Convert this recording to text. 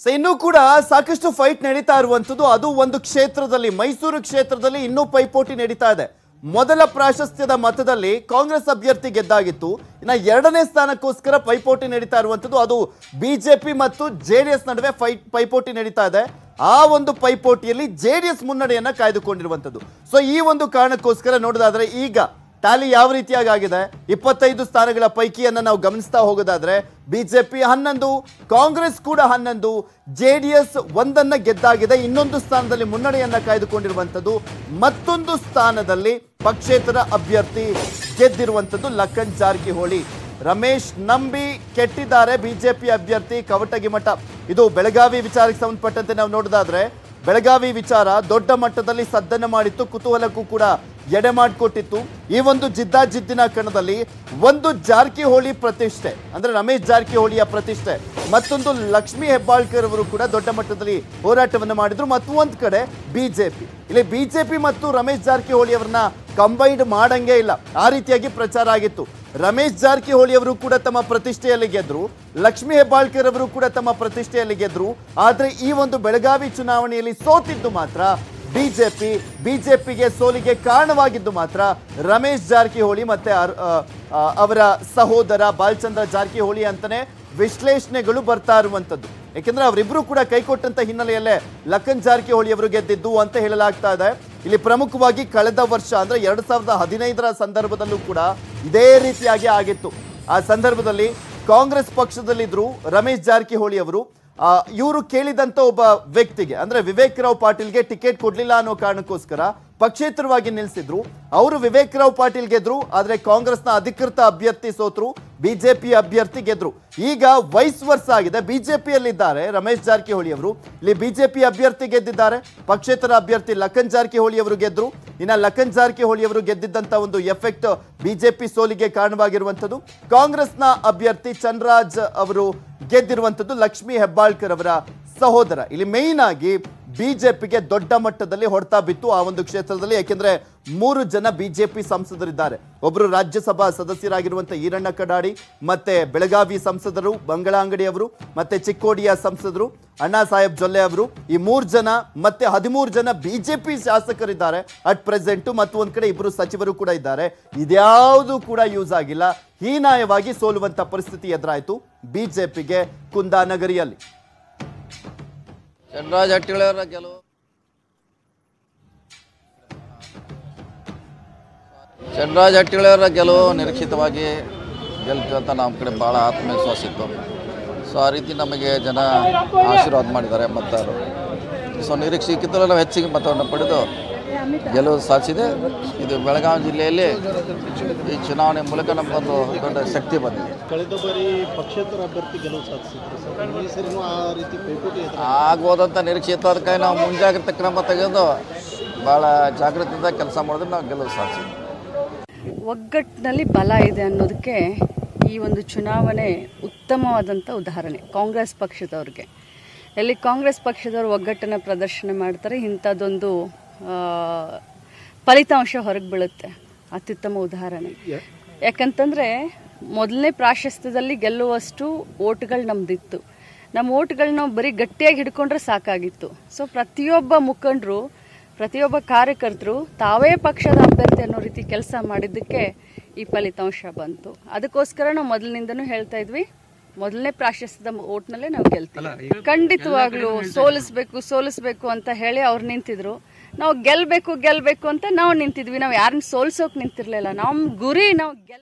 ಇನ್ನೂ ಕೂಡ ಸಾಕಷ್ಟು ಫೈಟ್ ನಡೀತಾ ಇರುವಂತದ್ದು. ಅದು ಒಂದು ಕ್ಷೇತ್ರದಲ್ಲಿ, ಮೈಸೂರು ಕ್ಷೇತ್ರದಲ್ಲಿ ಇನ್ನೂ ಪೈಪೋಟಿ ನಡೀತಾ ಇದೆ. ಮೊದಲ ಪ್ರಾಶಸ್ತ್ಯದ ಮತದಲ್ಲಿ ಕಾಂಗ್ರೆಸ್ ಅಭ್ಯರ್ಥಿ ಗೆದ್ದಾಗಿತ್ತು. ಇನ್ನು ಎರಡನೇ ಸ್ಥಾನಕ್ಕೋಸ್ಕರ ಪೈಪೋಟಿ ನಡೀತಾ ಇರುವಂತದ್ದು. ಅದು ಬಿಜೆಪಿ ಮತ್ತು ಜೆಡಿಎಸ್ ನಡುವೆ ಪೈಪೋಟಿ ನಡೀತಾ ಇದೆ. ಆ ಒಂದು ಪೈಪೋಟಿಯಲ್ಲಿ ಜೆಡಿಎಸ್ ಮುನ್ನಡೆಯನ್ನ ಕಾಯ್ದುಕೊಂಡಿರುವಂತದ್ದು. ಸೊ ಈ ಒಂದು ಕಾರಣಕ್ಕೋಸ್ಕರ ನೋಡೋದಾದ್ರೆ ಈಗ ಟ್ಯಾಲಿ ಯಾವ ರೀತಿಯಾಗಿ ಆಗಿದೆ, 25 ಸ್ಥಾನಗಳ ಪೈಕಿಯನ್ನ ನಾವು ಗಮನಿಸ್ತಾ ಹೋಗೋದಾದ್ರೆ ಬಿಜೆಪಿ 11, ಕಾಂಗ್ರೆಸ್ ಕೂಡ 11, ಜೆಡಿಎಸ್ 1 ಗೆದ್ದಾಗಿದೆ. ಇನ್ನೊಂದು ಸ್ಥಾನದಲ್ಲಿ ಮುನ್ನಡೆಯನ್ನ ಕಾಯ್ದುಕೊಂಡಿರುವಂತದ್ದು. ಮತ್ತೊಂದು ಸ್ಥಾನದಲ್ಲಿ ಪಕ್ಷೇತರ ಅಭ್ಯರ್ಥಿ ಗೆದ್ದಿರುವಂತದ್ದು ಲಖನ್ ಜಾರಕಿಹೊಳಿ. ರಮೇಶ್ ನಂಬಿ ಕೆಟ್ಟಿದ್ದಾರೆ ಬಿಜೆಪಿ ಅಭ್ಯರ್ಥಿ ಕವಟಗಿಮಠ. ಇದು ಬೆಳಗಾವಿ ವಿಚಾರಕ್ಕೆ ಸಂಬಂಧಪಟ್ಟಂತೆ ನಾವು ನೋಡೋದಾದ್ರೆ ಬೆಳಗಾವಿ ವಿಚಾರ ದೊಡ್ಡ ಮಟ್ಟದಲ್ಲಿ ಸದ್ದನ್ನು ಮಾಡಿತ್ತು, ಕುತೂಹಲಕ್ಕೂ ಕೂಡ ಎಡೆ ಮಾಡಿಕೊಟ್ಟಿತ್ತು. ಈ ಒಂದು ಜಿದ್ದಾಜಿದ್ದಿನ ಕಣದಲ್ಲಿ ಒಂದು ಜಾರಕಿಹೊಳಿ ಪ್ರತಿಷ್ಠೆ ಅಂದ್ರೆ ರಮೇಶ್ ಜಾರಕಿಹೊಳಿಯ ಪ್ರತಿಷ್ಠೆ, ಮತ್ತೊಂದು ಲಕ್ಷ್ಮೀ ಹೆಬ್ಬಾಳ್ಕರ್ ಅವರು ಕೂಡ ದೊಡ್ಡ ಮಟ್ಟದಲ್ಲಿ ಹೋರಾಟವನ್ನು ಮಾಡಿದ್ರು. ಮತ್ತೊಂದು ಕಡೆ ಬಿಜೆಪಿ, ಇಲ್ಲಿ ಬಿಜೆಪಿ ಮತ್ತು ರಮೇಶ್ ಜಾರಕಿಹೊಳಿ ಅವರನ್ನ ಕಂಬೈನ್ಡ್ ಮಾಡಂಗೇ ಇಲ್ಲ, ಆ ರೀತಿಯಾಗಿ ಪ್ರಚಾರ ಆಗಿತ್ತು. ರಮೇಶ್ ಜಾರಕಿಹೊಳಿ ಅವರು ಕೂಡ ತಮ್ಮ ಪ್ರತಿಷ್ಠೆಯಲ್ಲಿ ಗೆದ್ರು, ಲಕ್ಷ್ಮೀ ಹೆಬ್ಬಾಳ್ಕರ್ ಅವರು ಕೂಡ ತಮ್ಮ ಪ್ರತಿಷ್ಠೆಯಲ್ಲಿ ಗೆದ್ರು. ಆದ್ರೆ ಈ ಒಂದು ಬೆಳಗಾವಿ ಚುನಾವಣೆಯಲ್ಲಿ ಸೋತಿದ್ದು ಮಾತ್ರ ಬಿಜೆಪಿಗೆ ಸೋಲಿಗೆ ಕಾರಣವಾಗಿದ್ದು ಮಾತ್ರ ರಮೇಶ್ ಜಾರಕಿಹೊಳಿ ಮತ್ತೆ ಅವರ ಸಹೋದರ ಬಾಲಚಂದ್ರ ಜಾರಕಿಹೊಳಿ ಅಂತಾನೆ ವಿಶ್ಲೇಷಣೆಗಳು ಬರ್ತಾ ಇರುವಂತದ್ದು. ಯಾಕೆಂದ್ರೆ ಅವರಿಬ್ರು ಕೂಡ ಕೈಕೊಟ್ಟಂತ ಹಿನ್ನೆಲೆಯಲ್ಲೇ ಲಖನ್ ಜಾರಕಿಹೊಳಿ ಅವರು ಗೆದ್ದಿದ್ದು ಅಂತ ಹೇಳಲಾಗ್ತಾ ಇದೆ. ಇಲ್ಲಿ ಪ್ರಮುಖವಾಗಿ ಕಳೆದ ವರ್ಷ ಅಂದ್ರೆ 2015ರ ಸಂದರ್ಭದಲ್ಲೂ ಕೂಡ ಇದೇ ರೀತಿಯಾಗಿ ಆಗಿತ್ತು. ಆ ಸಂದರ್ಭದಲ್ಲಿ ಕಾಂಗ್ರೆಸ್ ಪಕ್ಷದಲ್ಲಿದ್ರು ರಮೇಶ್ ಜಾರಕಿಹೊಳಿ ಅವರು. ಇವರು ಕೇಳಿದಂತ ಒಬ್ಬ ವ್ಯಕ್ತಿಗೆ ಅಂದ್ರೆ ವಿವೇಕ್ ರಾವ್ ಪಾಟೀಲ್ಗೆ ಟಿಕೆಟ್ ಕೊಡ್ಲಿಲ್ಲ ಅನ್ನೋ ಕಾರಣಕ್ಕೋಸ್ಕರ ಪಕ್ಷೇತರವಾಗಿ ನಿಲ್ಲಿಸಿದ್ರು. ಅವರು ವಿವೇಕ್ ರಾವ್ ಪಾಟೀಲ್ ಗೆದ್ರು, ಆದ್ರೆ ಕಾಂಗ್ರೆಸ್ನ ಅಧಿಕೃತ ಅಭ್ಯರ್ಥಿ ಸೋತ್ರು, ಬಿಜೆಪಿ ಅಭ್ಯರ್ಥಿ ಗೆದ್ರು. ಈಗ ವೈಸ್ ವರ್ಸ ಆಗಿದೆ, ಬಿಜೆಪಿಯಲ್ಲಿದ್ದಾರೆ ರಮೇಶ್ ಜಾರಕಿಹೊಳಿ ಅವರು, ಇಲ್ಲಿ ಬಿಜೆಪಿ ಅಭ್ಯರ್ಥಿ ಗೆದ್ದಿದ್ದಾರೆ, ಪಕ್ಷೇತರ ಅಭ್ಯರ್ಥಿ ಲಖನ್ ಜಾರಕಿಹೊಳಿ ಅವರು ಗೆದ್ರು. ಇನ್ನ ಲಖನ್ ಜಾರಕಿಹೊಳಿ ಅವರು ಗೆದ್ದಿದ್ದಂತ ಒಂದು ಎಫೆಕ್ಟ್ ಬಿಜೆಪಿ ಸೋಲಿಗೆ ಕಾರಣವಾಗಿರುವಂತದ್ದು. ಕಾಂಗ್ರೆಸ್ನ ಅಭ್ಯರ್ಥಿ ಚನ್ರಾಜ್ ಅವರು ಗೆದ್ದಿರುವಂತದ್ದು ಲಕ್ಷ್ಮೀ ಹೆಬ್ಬಾಳ್ಕರ್ ಅವರ ಸಹೋದರ. ಇಲ್ಲಿ ಮೇಯ್ನ್ ಆಗಿ ಬಿಜೆಪಿಗೆ ದೊಡ್ಡ ಮಟ್ಟದಲ್ಲಿ ಹೊಡೆತ ಬಿತ್ತು ಆ ಒಂದು ಕ್ಷೇತ್ರದಲ್ಲಿ. ಯಾಕೆಂದ್ರೆ 3 ಜನ ಬಿಜೆಪಿ ಸಂಸದರಿದ್ದಾರೆ. ಒಬ್ಬರು ರಾಜ್ಯಸಭಾ ಸದಸ್ಯರಾಗಿರುವಂತಹ ಈರಣ್ಣ ಕಡಾಡಿ, ಮತ್ತೆ ಬೆಳಗಾವಿ ಸಂಸದರು ಬಂಗಳಾಂಗಡಿ ಅವರು, ಮತ್ತೆ ಚಿಕ್ಕೋಡಿಯ ಸಂಸದರು ಅಣ್ಣಾ ಸಾಹೇಬ್ ಜೊಲ್ಲೆ ಅವರು. ಈ 3 ಜನ ಮತ್ತೆ 13 ಜನ ಬಿಜೆಪಿ ಶಾಸಕರಿದ್ದಾರೆ ಅಟ್ ಪ್ರೆಸೆಂಟ್. ಮತ್ತು ಒಂದ್ ಕಡೆ 2 ಸಚಿವರು ಕೂಡ ಇದ್ದಾರೆ. ಇದ್ಯಾವುದು ಕೂಡ ಯೂಸ್ ಆಗಿಲ್ಲ. ಹೀನಾಯವಾಗಿ ಸೋಲುವಂತ ಪರಿಸ್ಥಿತಿ ಎದುರಾಯಿತು ಬಿಜೆಪಿಗೆ ಕುಂದಾನಗರಿಯಲ್ಲಿ. ಚಂದ್ರರಾಜ್ ಹಟ್ಟಿಗಳವರ ಗೆಲುವು ನಿರೀಕ್ಷಿತವಾಗಿ ಗೆಲ್ತು ಅಂತ ನಮ್ಮ ಕಡೆ ಭಾಳ ಆತ್ಮವಿಶ್ವಾಸ ಇತ್ತು. ಸೊ ಆ ರೀತಿ ನಮಗೆ ಜನ ಆಶೀರ್ವಾದ ಮಾಡಿದ್ದಾರೆ ಮತದಾರರು. ಸೊ ನಿರೀಕ್ಷೆಗಿಂತಲೂ ನಾವು ಹೆಚ್ಚಿಗೆ ಮತವನ್ನು ಪಡೆದು ಗೆಲುವು ಸಾಧಿಸಿದೆ. ಇದು ಬೆಳಗಾವಿ ಜಿಲ್ಲೆಯಲ್ಲಿ ಈ ಚುನಾವಣೆ ಮೂಲಕ ನಮಗೊಂದು ದೊಡ್ಡ ಶಕ್ತಿ ಬಂದಿದೆ. ಕಳೆದ ಬಾರಿ ಪಕ್ಷೇತರ ಅಭ್ಯರ್ಥಿ ಗೆಲುವು ಸಾಧಿಸಿದ್ರು, ಆ ರೀತಿ ಆಗ್ಬೋದಂತ ನಿರೀಕ್ಷೆ ಇತ್ತು. ಅದಕ್ಕಾಗಿ ನಾವು ಮುಂಜಾಗ್ರತೆ ಕ್ರಮ ತೆಗೆದು ಭಾಳ ಜಾಗೃತಿಯಿಂದ ಕೆಲಸ ಮಾಡಿದ್ರೆ ನಾವು ಗೆಲುವು ಸಾಧಿಸಿದ್ವಿ. ಒಗ್ಗಟ್ಟಿನಲ್ಲಿ ಬಲ ಇದೆ ಅನ್ನೋದಕ್ಕೆ ಈ ಒಂದು ಚುನಾವಣೆ ಉತ್ತಮವಾದಂಥ ಉದಾಹರಣೆ. ಕಾಂಗ್ರೆಸ್ ಪಕ್ಷದವ್ರಿಗೆ ಎಲ್ಲಿ ಕಾಂಗ್ರೆಸ್ ಪಕ್ಷದವರು ಒಗ್ಗಟ್ಟನ್ನು ಪ್ರದರ್ಶನ ಮಾಡ್ತಾರೆ, ಇಂಥದ್ದೊಂದು ಫಲಿತಾಂಶ ಹೊರಗೆ ಬೀಳುತ್ತೆ. ಅತ್ಯುತ್ತಮ ಉದಾಹರಣೆ. ಯಾಕಂತಂದರೆ ಮೊದಲನೇ ಪ್ರಾಶಸ್ತ್ಯದಲ್ಲಿ ಗೆಲ್ಲುವಷ್ಟು ಓಟ್ಗಳು ನಮ್ಮದಿತ್ತು. ನಮ್ಮ ಓಟ್ಗಳನ್ನ ಬರೀ ಗಟ್ಟಿಯಾಗಿ ಹಿಡ್ಕೊಂಡ್ರೆ ಸಾಕಾಗಿತ್ತು. ಸೊ ಪ್ರತಿಯೊಬ್ಬ ಮುಖಂಡರು, ಪ್ರತಿಯೊಬ್ಬ ಕಾರ್ಯಕರ್ತರು ತಾವೇ ಪಕ್ಷದ ಅಭ್ಯರ್ಥಿ ಅನ್ನೋ ರೀತಿ ಕೆಲಸ ಮಾಡಿದ್ದಕ್ಕೆ ಈ ಫಲಿತಾಂಶ ಬಂತು. ಅದಕ್ಕೋಸ್ಕರ ನಾವು ಮೊದಲಿನಿಂದನೂ ಹೇಳ್ತಾ ಇದ್ವಿ, ಮೊದಲನೇ ಪ್ರಾಶಸ್ತ್ಯದ ಓಟ್ನಲ್ಲೇ ನಾವು ಗೆಲ್ತೀವಿ. ಖಂಡಿತವಾಗ್ಲೂ ಸೋಲಿಸ್ಬೇಕು ಅಂತ ಹೇಳಿ ಅವ್ರು ನಿಂತಿದ್ರು. ನಾವು ಗೆಲ್ಲಬೇಕು ಅಂತ ನಾವು ನಿಂತಿದ್ವಿ. ನಾವು ಯಾರನ್ನ ಸೋಲ್ಸೋಕೆ ನಿಂತಿರ್ಲಿಲ್ಲ. ನಮ್ಮ ಗುರಿ ನಾವು